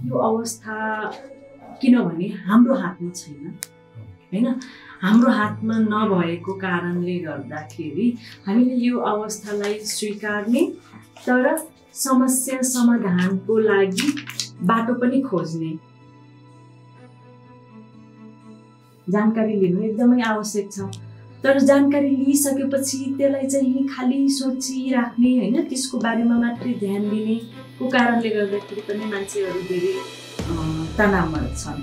यो अवस्था किनभने हाम्रो हातमा छैन हैन हाम्रो हातमा नभएको कारणले गर्दाखेरि हामीले यो अवस्थालाई स्वीकार्ने तर समस्या समाधानको लागि बाटो पनि खोज्ने जानकारी लिनु एकदमै आवश्यक छ तर जानकारी लिइसकेपछि त्यसलाई चाहिँ खाली सोचिराख्ने हैन त्यसको बारेमा मात्रै ध्यान दिनेको कारणले गर्दाखेरि पनि मान्छेहरू धेरै तनावमा छन्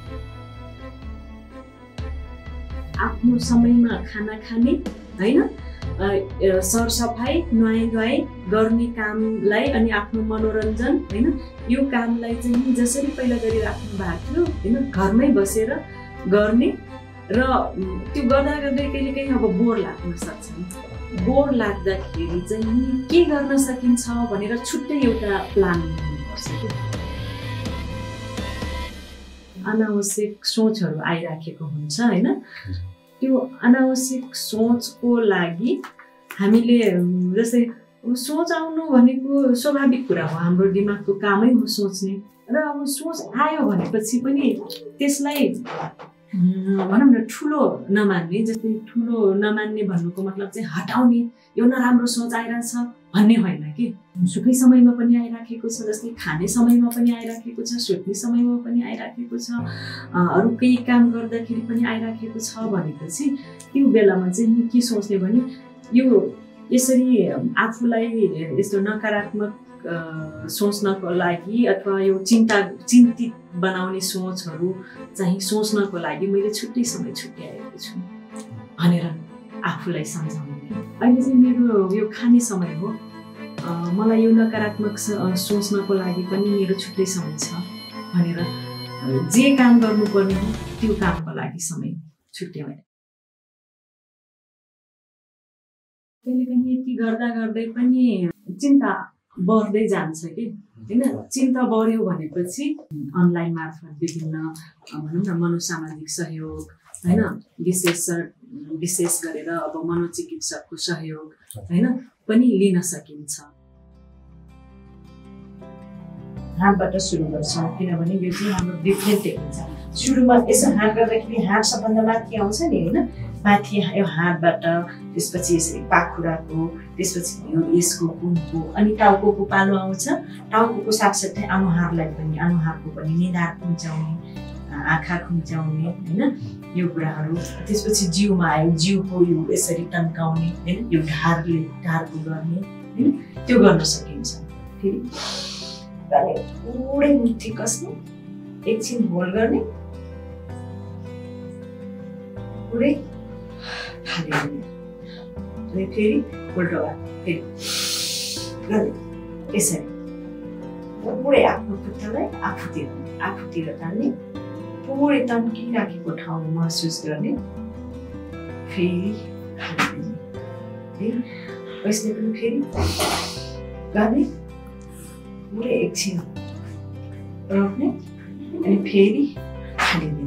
आफ्नो समयमा खाना खाने हैन सरसफाई नुहाई गर्ने कामलाई अनि आफ्नो मनोरञ्जन हैन यो कामलाई चाहिँ जसरी पहिला गरिराख्नु भएको थियो हैन घरमै बसेर गर्ने र त्यो गर्दा गर्दै कहिलेकाहीँ अब बोर लाग्न सक्छ बोर लाग्दाखेरि चाहिँ के गर्न सकिन्छ भनेर छुट्टै एउटा प्लान गर्नुपर्छ के अनावश्यक सोचहरू आइराखेको हुन्छ हैन त्यो अनावश्यक सोचको लागि हामीले जस्तै सोच आउनु भनेको स्वाभाविक कुरा हो हाम्रो दिमागको कामै हो सोच्ने र अब सोच आयो भनेपछि पनि त्यसलाई भनौँ न ठुलो नमान्ने जस्तै ठुलो नमान्ने भन्नुको मतलब चाहिँ हटाउने यो नराम्रो सोच आइरहेछ भन्ने होइन कि सुकै समयमा पनि आइराखेको छ जस्तै खाने समयमा पनि आइराखेको छ सुत्ने समयमा पनि आइराखेको छ अरू केही काम गर्दाखेरि पनि आइराखेको छ भनेपछि त्यो बेलामा चाहिँ के सोच्ने भने यो यसरी आफूलाई यस्तो नकारात्मक सोच्नको लागि अथवा यो चिन्तित बनाउने सोचहरू चाहिँ सोच्नको लागि मैले छुट्टै समय छुट्याएको छु भनेर आफूलाई सम्झाउने अहिले चाहिँ मेरो यो खाने समय हो मलाई यो नकारात्मक सोच्नको लागि पनि मेरो छुट्टै समय छ भनेर जे काम गर्नुपर्ने हो त्यो कामको लागि समय छुट्याउने कहिलेकाहीँ यति गर्दा गर्दै पनि चिन्ता बढ्दै जान्छ कि हैन चिन्ता बढ्यो भनेपछि अनलाइन मार्फत विभिन्न भनौँ न मनोसामाजिक सहयोग हैन विशेष गरेर अब मनोचिकित्सकको सहयोग हैन पनि लिन सकिन्छ हातबाट सुरु गर्छौँ किनभने यो चाहिँ हाम्रो डिफ्रेन्ट टेक्निक छ सुरुमा यसो हात गर्दाखेरि हात सबभन्दा माथि आउँछ नि हैन माथि यो हातबाट त्यसपछि यसरी पाखुराको त्यसपछि यसको कुमको अनि टाउकोको पालो आउँछ टाउकोको साथसाथै अनुहारलाई पनि अनुहारको पनि निधार खुम्च्याउने आँखा खुम्च्याउने हैन यो कुराहरू त्यसपछि जिउमा आयो जिउको यो यसरी तन्काउने हैन यो ढाडको गर्ने हैन त्यो गर्न सकिन्छ फेरि पुरै मुठी कस्ने एकछिन होल्ड गर्ने पुरै खाली अनि फेरि उल्टो फेरि यसरी पुरै आफ्नो खुट्टालाई आफूतिर तान्ने पुरै तन्किराखेको ठाउँ महसुस गर्ने फेरि खाली यसले पनि फेरि गर्ने पुरै एकछिन रोक्ने अनि फेरि हालिदिने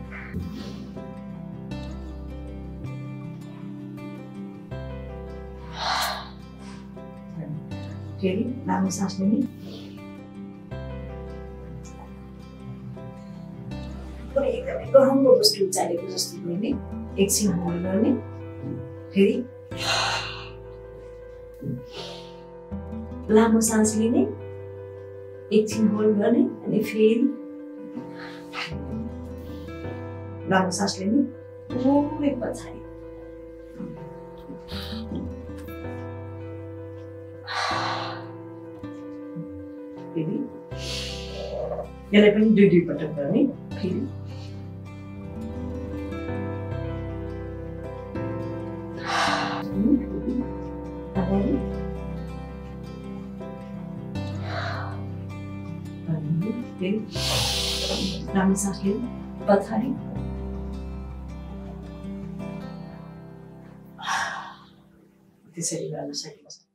फेरि लामो सास लिने पुरै एकदमै गरमको वस्तु उचालेको जस्तो गर्ने एकछिन होल्ड गर्ने फेरि लामो सास लिने एकछिन होल्ड गर्ने अनि फेरि लामो सास लिने पुरै पछाडि फेरि यसलाई पनि दुई पटक गर्ने फेरि लामो सास लिने पछाडि त्यसरी गर्न सकिन्छ